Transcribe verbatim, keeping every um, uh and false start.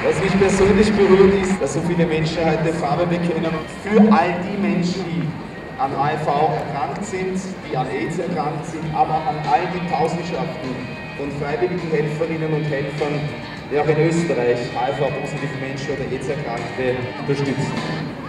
Was mich persönlich berührt ist, dass so viele Menschen heute Farbe bekennen. Für all die Menschen, die an H I V erkrankt sind, die an AIDS erkrankt sind, aber an all die Tausendschaften von freiwilligen Helferinnen und Helfern, die auch in Österreich H I V-positive Menschen oder AIDS-Erkrankte unterstützen.